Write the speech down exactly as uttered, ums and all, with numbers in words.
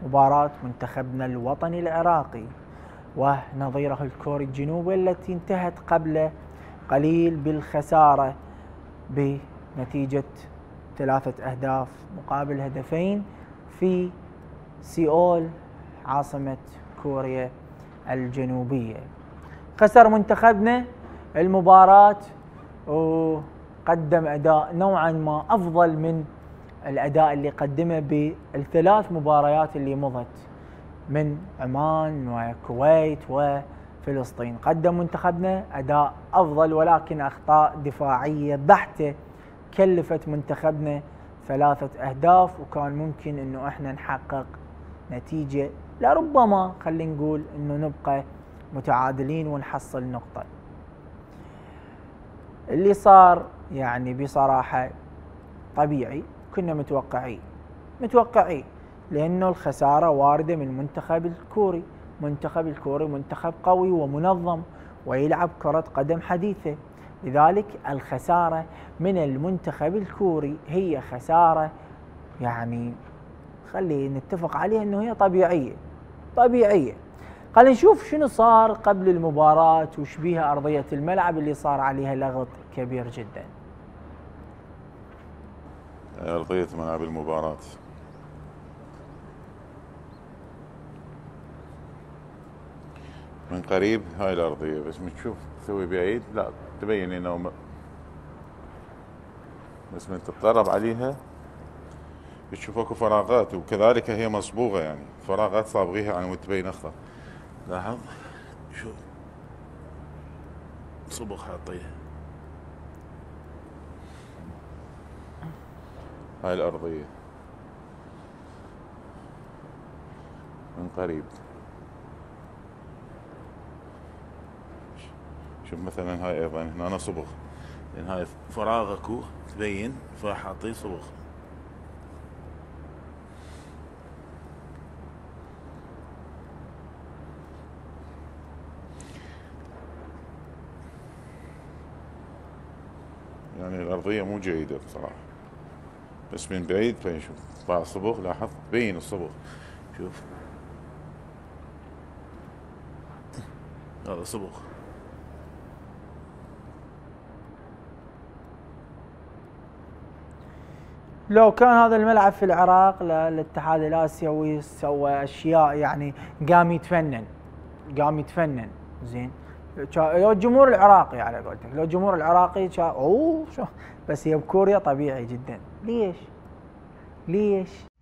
مباراة منتخبنا الوطني العراقي ونظيره الكوري الجنوبي التي انتهت قبل قليل بالخسارة بنتيجة ثلاثة أهداف مقابل هدفين في سيول عاصمة كوريا الجنوبية. خسر منتخبنا المباراة وقدم أداء نوعا ما أفضل من الأداء اللي قدمه بالثلاث مباريات اللي مضت من عمان والكويت وفلسطين. قدم منتخبنا أداء أفضل ولكن أخطاء دفاعية بحتة كلفت منتخبنا ثلاثة أهداف، وكان ممكن أنه إحنا نحقق نتيجة لربما خلينا نقول أنه نبقى متعادلين ونحصل نقطة. اللي صار يعني بصراحة طبيعي، كنا متوقعين متوقعين لأنه الخسارة واردة من المنتخب الكوري. منتخب الكوري منتخب قوي ومنظم ويلعب كرة قدم حديثة، لذلك الخسارة من المنتخب الكوري هي خسارة يعني خلينا نتفق عليها أنه هي طبيعية طبيعية. خلينا نشوف شنو صار قبل المباراة وش بيها أرضية الملعب اللي صار عليها لغط كبير جدا. أرضية ملعب المباراة من قريب هاي الأرضية، بس من تشوف تسوي بعيد لا تبين انه م... بس من تتقرب عليها بتشوف اكو فراغات، وكذلك هي مصبوغة يعني فراغات صابغيها يعني وتبين اخضر. لاحظ شوف صبغ حاطيها. هاي الأرضية من قريب، شوف مثلا هاي ايضا هنا صبغ، لان هاي فراغ اكو تبين فحاطين صبغ. يعني الأرضية مو جيدة بصراحة، بس من بعيد تبين شوف طلع صبغ، لاحظ تبين الصبغ. شوف هذا صبغ. لو كان هذا الملعب في العراق الاتحاد الآسيوي سوى أشياء يعني قام يتفنن قام يتفنن زين. لو الجمهور العراقي على قولتك، لو الجمهور العراقي اوه شو، بس هي بكوريا طبيعي جدا. ليش؟ ليش؟